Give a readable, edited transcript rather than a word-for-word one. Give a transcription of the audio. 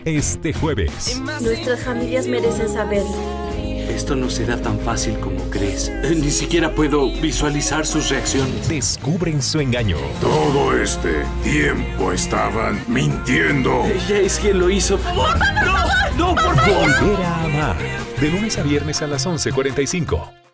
este jueves. Nuestras familias merecen saberlo. Esto no será tan fácil como crees. Ni siquiera puedo visualizar sus reacciones. Descubren su engaño. Todo este tiempo estaban mintiendo. Ella es quien lo hizo. ¡No, por favor! Volver a amar. De lunes a viernes a las 11:45.